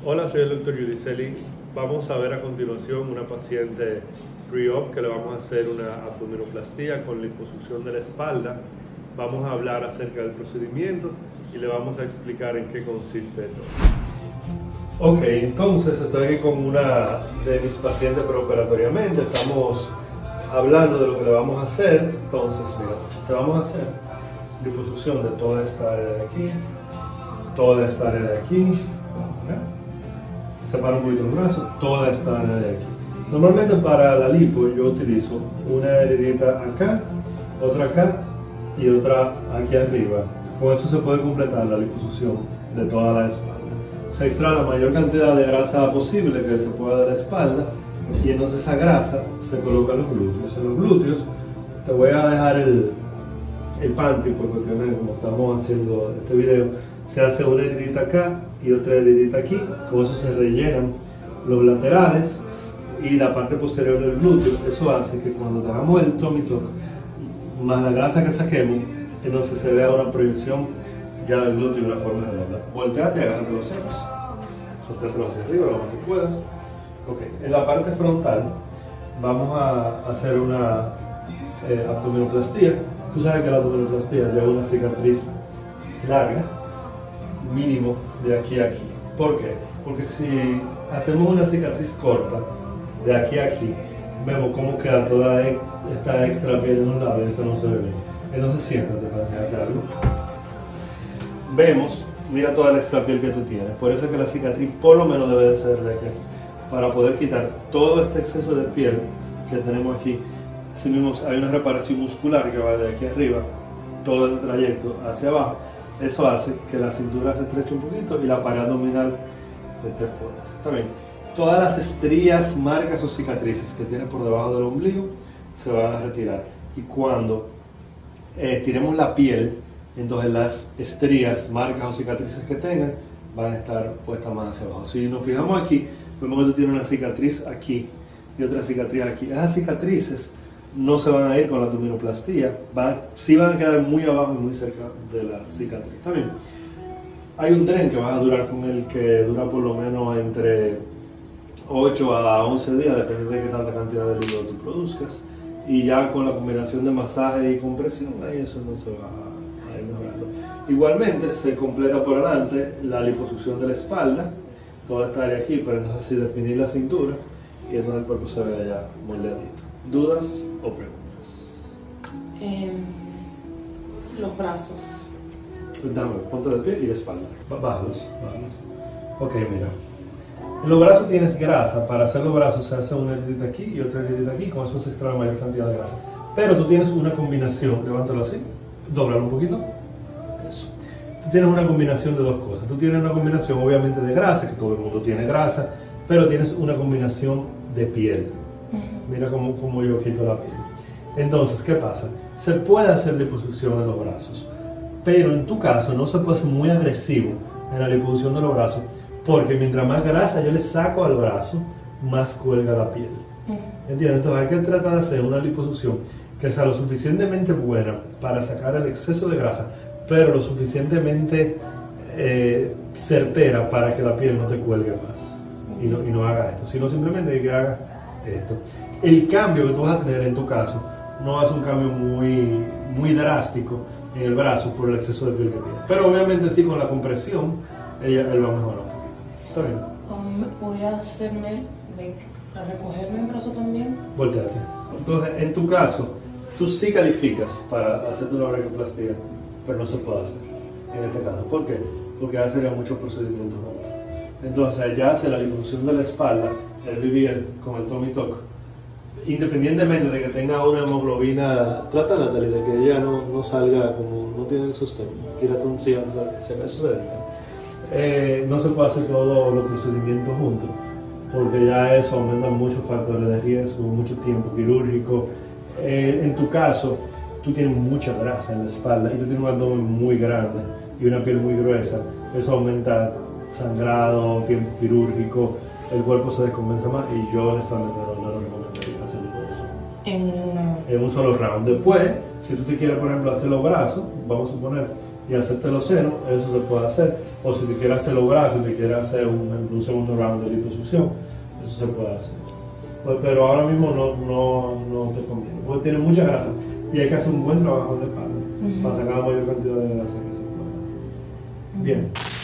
Hola, soy el Dr. Giudicelli. Vamos a ver a continuación una paciente pre-op que le vamos a hacer una abdominoplastía con liposucción de la espalda. Vamos a hablar acerca del procedimiento y le vamos a explicar en qué consiste todo. Ok, entonces estoy aquí con una de mis pacientes preoperatoriamente. Estamos hablando de lo que le vamos a hacer. Entonces, mira, te vamos a hacer liposucción de toda esta área de aquí, toda esta área de aquí. Separo un poquito el brazo, toda esta área de aquí. Normalmente para la lipo yo utilizo una heridita acá, otra acá y otra aquí arriba. Con eso se puede completar la liposucción de toda la espalda. Se extrae la mayor cantidad de grasa posible que se pueda de la espalda y entonces esa grasa se coloca en los glúteos. En los glúteos te voy a dejar el panty por cuestiones como estamos haciendo este video. Se hace una heridita acá y otra heridita aquí, con eso se rellenan los laterales y la parte posterior del glúteo. Eso hace que cuando hagamos el tummy tuck, más la grasa que saquemos, entonces se vea una proyección ya del glúteo de una forma redonda. Volteate y agárrate los senos, sosténtelo hacia arriba lo más que puedas. Ok, en la parte frontal vamos a hacer una abdominoplastía. Tú sabes que la abdominoplastía lleva una cicatriz larga, mínimo de aquí a aquí. ¿Por qué? Porque si hacemos una cicatriz corta de aquí a aquí, vemos cómo queda toda esta extra piel en un lado y eso no se ve bien. Entonces siéntate para enseñarte algo. Vemos, mira toda la extra piel que tú tienes. Por eso es que la cicatriz por lo menos debe de ser de aquí, para poder quitar todo este exceso de piel que tenemos aquí. Así mismo hay una reparación muscular que va de aquí arriba, todo el trayecto hacia abajo. Eso hace que la cintura se estreche un poquito y la pared abdominal esté fuerte. También, todas las estrías, marcas o cicatrices que tienes por debajo del ombligo se van a retirar. Y cuando tiremos la piel, entonces las estrías, marcas o cicatrices que tengan van a estar puestas más hacia abajo. Si nos fijamos aquí, vemos que tú tienes una cicatriz aquí y otra cicatriz aquí. Esas cicatrices no se van a ir con la abdominoplastía, sí van a quedar muy abajo y muy cerca de la cicatriz. También hay un tren que vas a durar con el que dura por lo menos entre 8 a 11 días, depende de qué tanta cantidad de líquido tú produzcas. Y ya con la combinación de masaje y compresión, ahí eso no se va a ir mejorando. Igualmente se completa por delante la liposucción de la espalda, toda esta área aquí, para entonces así definir la cintura y entonces el cuerpo se vea ya moldeadito. ¿Dudas o preguntas? Los brazos. Dame, ponte de pie y de espalda. Bájalos. Ok, mira. En los brazos tienes grasa. Para hacer los brazos se hace una heridita aquí y otra heridita aquí. Con eso se extrae la mayor cantidad de grasa. Pero tú tienes una combinación. Levántalo así. Dóblalo un poquito. Eso. Tú tienes una combinación de dos cosas. Tú tienes una combinación obviamente de grasa, que todo el mundo tiene grasa, pero tienes una combinación de piel. Mira cómo yo quito la piel. Entonces, ¿qué pasa? Se puede hacer liposucción en los brazos, pero en tu caso no se puede ser muy agresivo en la liposucción de los brazos, porque mientras más grasa yo le saco al brazo, más cuelga la piel. ¿Entiendes? Entonces hay que tratar de hacer una liposucción que sea lo suficientemente buena para sacar el exceso de grasa, pero lo suficientemente certera para que la piel no te cuelgue más y no haga esto, sino simplemente que haga esto. El cambio que tú vas a tener en tu caso no va a ser un cambio muy drástico en el brazo por el exceso de piel que tiene, pero obviamente sí, con la compresión él va a mejorar un poquito. ¿Está bien? ¿Podría hacerme recogerme el brazo también? Volteate. Entonces, en tu caso, tú sí calificas para hacerte una braquioplastía, pero no se puede hacer en este caso. ¿Por qué? Porque ya serían muchos procedimientos juntos. Entonces, ya hace la liposucción de la espalda, el BBL con el tummy tuck, independientemente de que tenga una hemoglobina. Trata, Natalie, de que ella no salga como no tiene el sostén. Quírate un sillón, eso se ve. No se puede hacer todos los procedimientos juntos, porque ya eso aumenta muchos factores de riesgo, mucho tiempo quirúrgico. En tu caso, tú tienes mucha grasa en la espalda y tú tienes un abdomen muy grande y una piel muy gruesa. Eso aumenta sangrado, tiempo quirúrgico, el cuerpo se descompensa más y yo honestamente no lo recomendaría hacerlo eso en un solo round. Después, si tú te quieres, por ejemplo, hacer los brazos, vamos a suponer y hacerte los senos, eso se puede hacer. O si te quieres hacer los brazos, si te quieres hacer un segundo round de liposucción, eso se puede hacer. Pero ahora mismo no te conviene, porque tiene mucha grasa y hay que hacer un buen trabajo de espalda para sacar la mayor cantidad de grasa que se pueda. Bien.